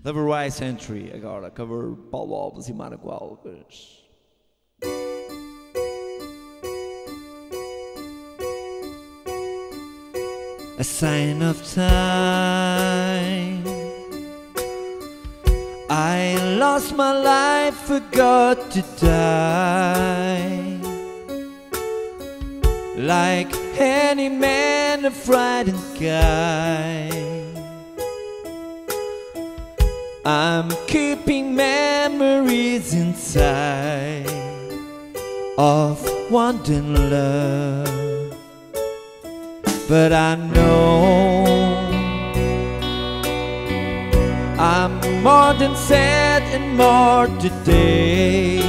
Level Right Century agora, cover Paulo Alves e Marco Alves. A sign of time. I lost my life, forgot to die. Like any man, a frightened guy. I'm keeping memories inside of wanting love, but I know I'm more than sad and more today.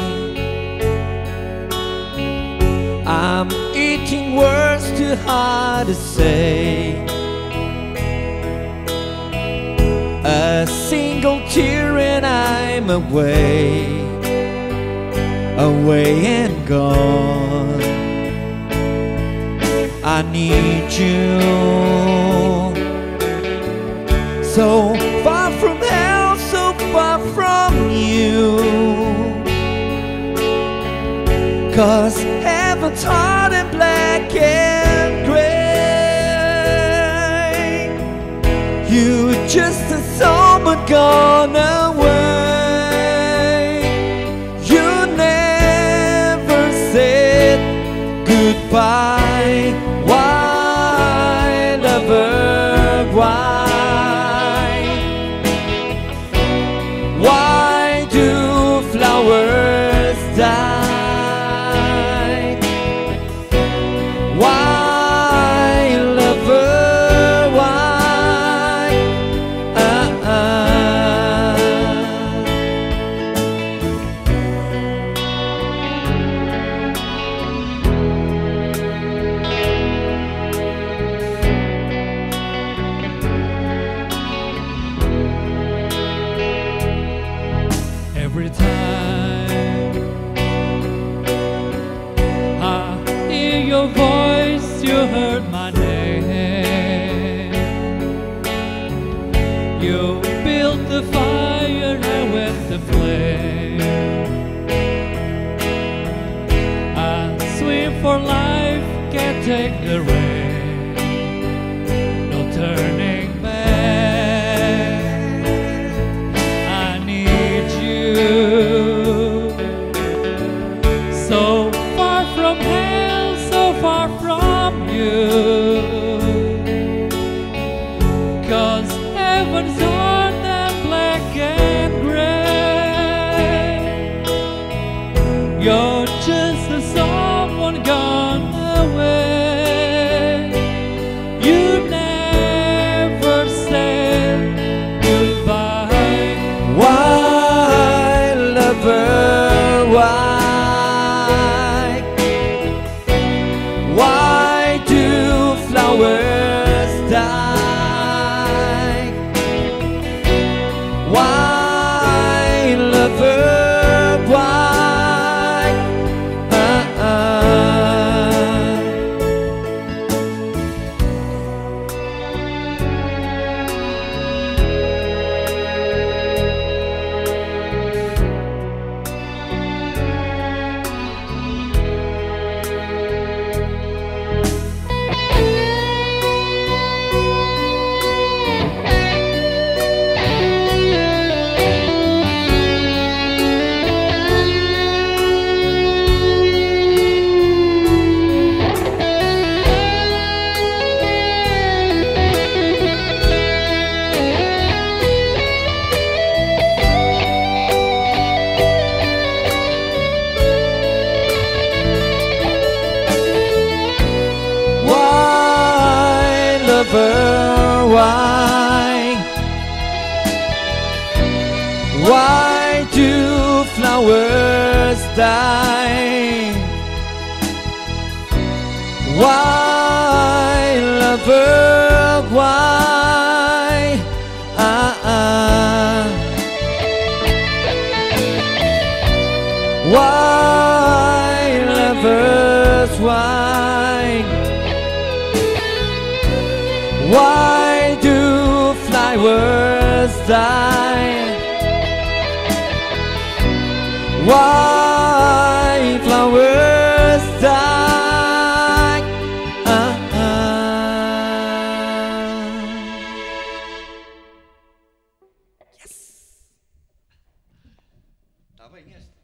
I'm eating words too hard to say. A single tear and I'm away, away and gone. I need you, so far from hell, so far from you. 'Cause heaven's hard and black and gray. You just a someone gone away. You never said goodbye. Why, lover, why? Why do flowers die? Why, lover, why? Every time I hear your voice, you heard my name. You built the fire, I went the flame. I swim for life, can't take the rain. No turning back. I need you. So far from hell, so far from you. 'Cause heaven's hard and black and gray. You're just a someone gone away. You never said goodbye. Why, lover, why? Why do flowers die? Why, lover, why? Why? Why do flowers die? Why, lover, why? Why, lovers, why? Why do flowers die? Why flowers die. Yes. Está bem esta.